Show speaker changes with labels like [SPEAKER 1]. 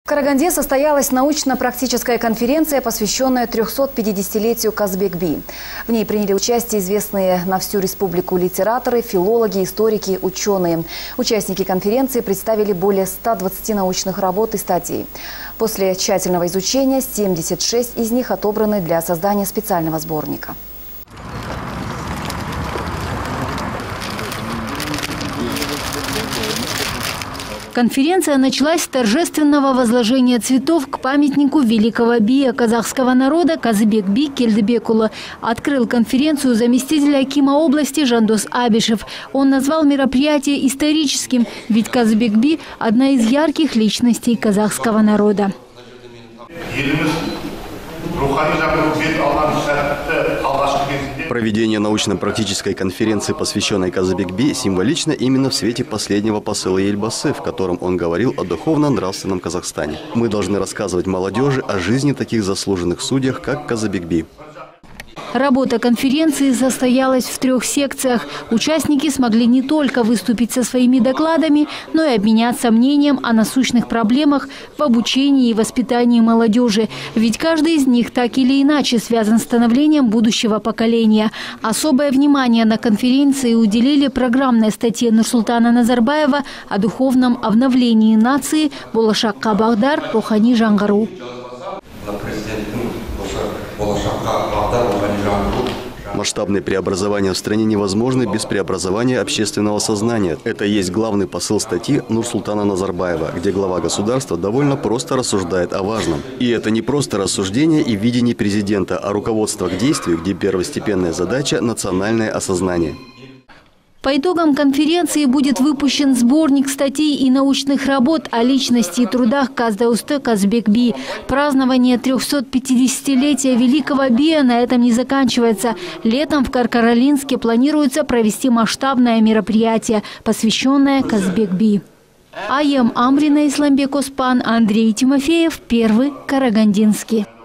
[SPEAKER 1] В Караганде состоялась научно-практическая конференция, посвященная 350-летию Казбек-Би. В ней приняли участие известные на всю республику литераторы, филологи, историки, ученые. Участники конференции представили более 120 научных работ и статей. После тщательного изучения 76 из них отобраны для создания специального сборника.
[SPEAKER 2] Конференция началась с торжественного возложения цветов к памятнику великого бия казахского народа Казбек-Би Келдебекулы. Открыл конференцию заместитель акима области Жандос Абишев. Он назвал мероприятие историческим, ведь Казбек-Би – одна из ярких личностей казахского народа.
[SPEAKER 3] Проведение научно-практической конференции, посвященной Казбек-Би, символично именно в свете последнего посыла Ельбасы, в котором он говорил о духовно-нравственном Казахстане. Мы должны рассказывать молодежи о жизни таких заслуженных судьях, как Казбек-Би.
[SPEAKER 2] Работа конференции состоялась в 3 секциях. Участники смогли не только выступить со своими докладами, но и обменяться мнением о насущных проблемах в обучении и воспитании молодежи. Ведь каждый из них так или иначе связан с становлением будущего поколения. Особое внимание на конференции уделили программной статье Нурсултана Назарбаева о духовном обновлении нации «Болашакка Багдар. Рухани жаңғыру».
[SPEAKER 3] Масштабные преобразования в стране невозможны без преобразования общественного сознания. Это и есть главный посыл статьи Нурсултана Назарбаева, где глава государства довольно просто рассуждает о важном. И это не просто рассуждение и видение президента, а руководство к действию, где первостепенная задача – национальное осознание.
[SPEAKER 2] По итогам конференции будет выпущен сборник статей и научных работ о личности и трудах Каздаусты Казбек-Би. Празднование 350-летия великого бия на этом не заканчивается. Летом в Каркаралинске планируется провести масштабное мероприятие, посвященное Казбек-Би. Аем Амрина, Исламбек Оспан, Андрей Тимофеев, Первый Карагандинский.